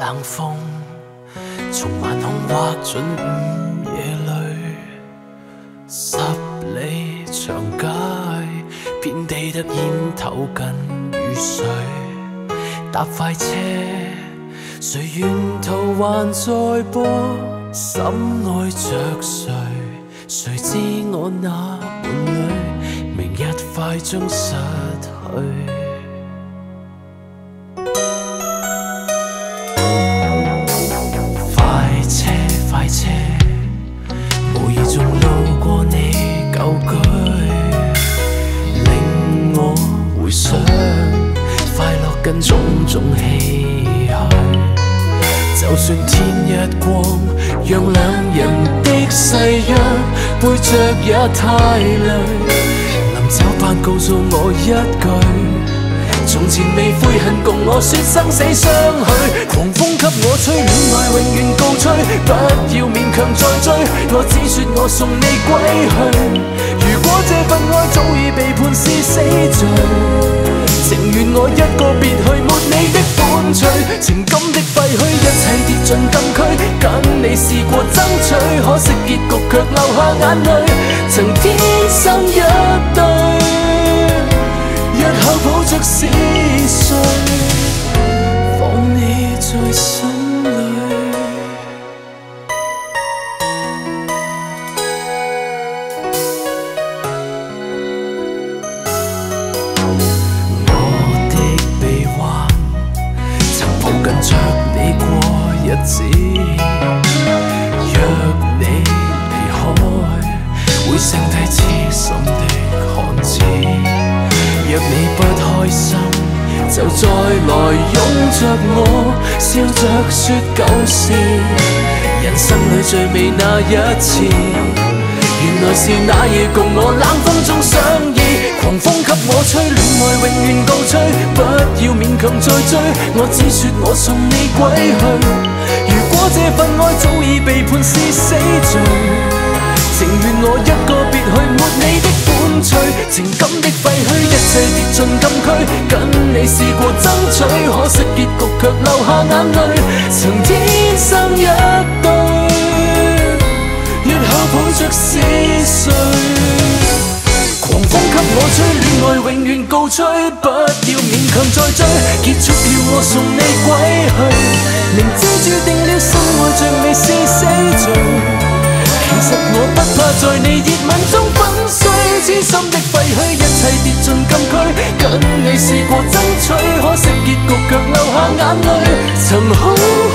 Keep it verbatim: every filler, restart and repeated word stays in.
冷風，從晚空劃進午夜裏，十里長街，遍地得煙透近雨水。搭快車，誰沿途還在播心愛着誰？誰知我那伴侶，明日快將失去。快車快車，無意中路過你舊居，令我回想快樂跟種種唏噓。就算天一光，讓兩人的誓約背着也太累。臨走班告訴我一句，從前未悔恨，共我說生死相許。狂風給我吹，戀愛永遠告吹，不要勉強再追。我只說我送你歸去。如果這份愛早已被判是死罪，情願我一個別去，沒你的伴隨。情感的廢墟，一切跌進禁區，跟你試過爭取，可惜結局卻流下眼淚。曾天生一對，日後抱着是誰，放你在心裏。着你過日子，若你離開，會剩低痴心的漢子。若你不開心，就再來擁着我，笑着說舊事。人生裏最美那一次，原來是那夜共我冷風中相依。狂風給我吹，戀愛永遠告吹，不要勉強再追。我只說我送你歸去。如果這份愛早已被判是死罪，情願我一個別去，沒你的伴隨。情感的廢墟，一切跌進禁區，跟你試過爭取，可惜結局卻流下眼淚。曾天生一對，日後抱着是誰？狂風給我吹，戀愛永遠告吹，不要勉強再追。結束了我送你歸去，明知注定了心愛着你是死罪。其實我不怕在你熱吻中粉碎，痴心的廢墟，一切跌進禁區，跟你試過爭取，可惜結局卻流下眼淚。曾好